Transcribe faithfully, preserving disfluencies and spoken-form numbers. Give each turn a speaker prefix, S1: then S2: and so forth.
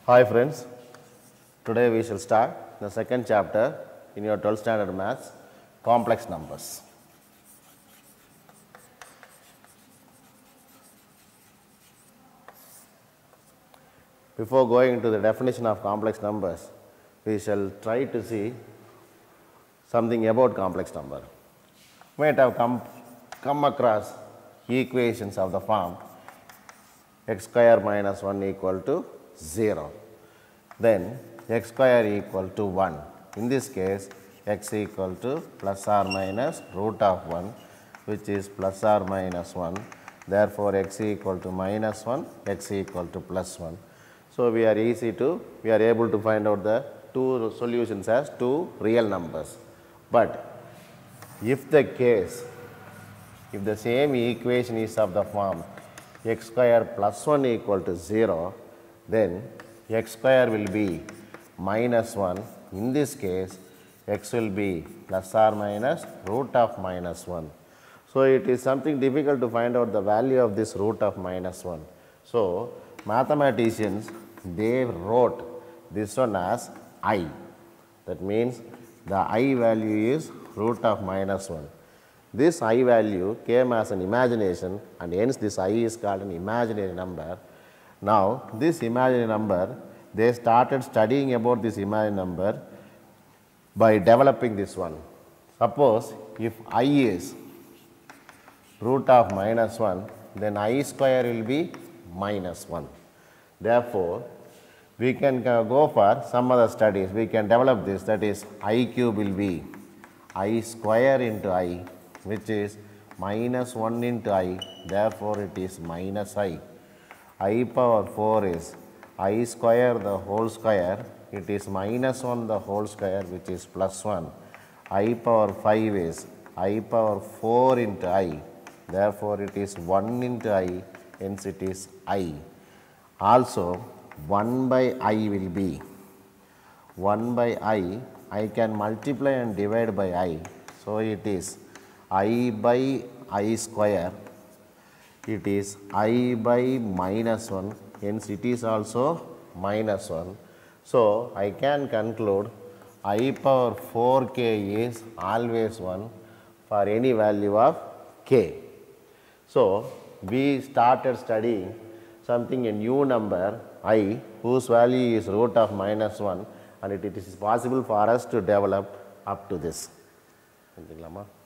S1: Hi friends, today we shall start the second chapter in your twelfth standard maths, complex numbers. Before going into the definition of complex numbers, we shall try to see something about complex number. You might have come, come across equations of the form x square minus one equal to zero. Then x square equal to one. In this case, x equal to plus or minus root of one, which is plus or minus one. Therefore, x equal to minus one, x equal to plus one. So, we are easy to, we are able to find out the two solutions as two real numbers. But if the case, if the same equation is of the form x square plus one equal to zero, then x square will be minus one. In this case, x will be plus or minus root of minus one. So, it is something difficult to find out the value of this root of minus one. So, mathematicians, they wrote this one as I. That means the I value is root of minus one. This I value came as an imagination, and hence this I is called an imaginary number. Now, this imaginary number, they started studying about this imaginary number by developing this one. Suppose if I is root of minus one, then I square will be minus one. Therefore, we can go for some other studies. We can develop this, that is I cube will be I square into I, which is minus one into I, therefore it is minus I. I power four is I square the whole square, it is minus one the whole square, which is plus one. I power five is I power four into I, therefore it is one into I, hence it is I. Also, one by I will be one by I, I can multiply and divide by I, so it is I by I square, it is I by minus one, hence it is also minus one. So, I can conclude I power four k is always one for any value of k. So, we started studying something, a new number I, whose value is root of minus one, and it, it is possible for us to develop up to this.